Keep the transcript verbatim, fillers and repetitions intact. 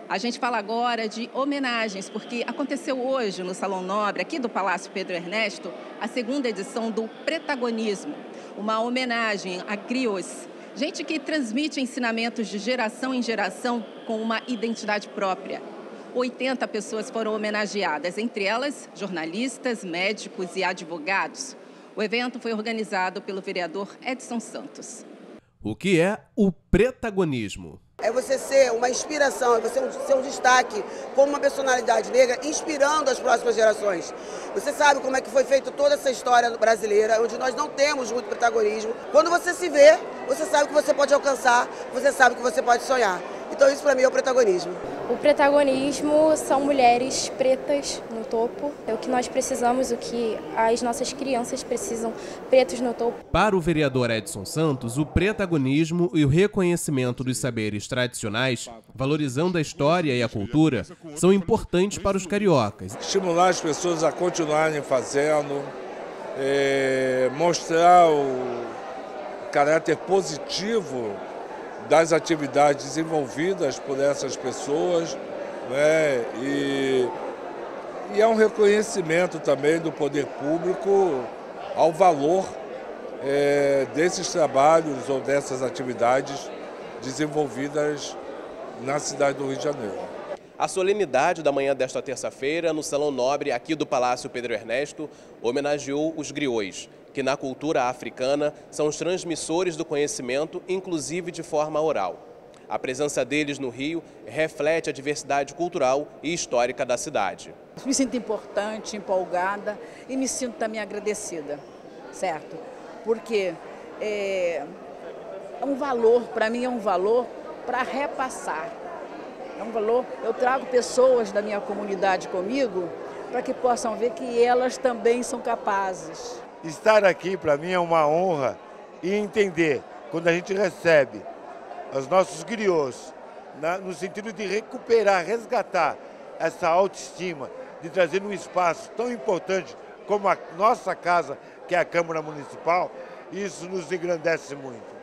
A gente fala agora de homenagens, porque aconteceu hoje no Salão Nobre, aqui do Palácio Pedro Ernesto, a segunda edição do Pretagonismo, uma homenagem a griots, gente que transmite ensinamentos de geração em geração com uma identidade própria. oitenta pessoas foram homenageadas, entre elas jornalistas, médicos e advogados. O evento foi organizado pelo vereador Edson Santos. O que é o pretagonismo? É você ser uma inspiração, é você ser um destaque como uma personalidade negra, inspirando as próximas gerações. Você sabe como é que foi feita toda essa história brasileira, onde nós não temos muito protagonismo. Quando você se vê, você sabe o que você pode alcançar, você sabe o que você pode sonhar. Então isso para mim é o protagonismo. O protagonismo são mulheres pretas no topo, é o que nós precisamos, o que as nossas crianças precisam, pretos no topo. Para o vereador Edson Santos, o pretagonismo e o reconhecimento dos saberes tradicionais, valorizando a história e a cultura, são importantes para os cariocas. Estimular as pessoas a continuarem fazendo, é, mostrar o caráter positivo das atividades desenvolvidas por essas pessoas, né? e, e é um reconhecimento também do poder público ao valor é, desses trabalhos ou dessas atividades desenvolvidas na cidade do Rio de Janeiro. A solenidade da manhã desta terça-feira, no Salão Nobre, aqui do Palácio Pedro Ernesto, homenageou os griots, que na cultura africana são os transmissores do conhecimento, inclusive de forma oral. A presença deles no Rio reflete a diversidade cultural e histórica da cidade. Me sinto importante, empolgada e me sinto também agradecida, certo? Porque é, é um valor, para mim é um valor para repassar. É um valor, eu trago pessoas da minha comunidade comigo para que possam ver que elas também são capazes. Estar aqui para mim é uma honra e entender quando a gente recebe os nossos griots, na, no sentido de recuperar, resgatar essa autoestima, de trazer um espaço tão importante como a nossa casa, que é a Câmara Municipal, isso nos engrandece muito.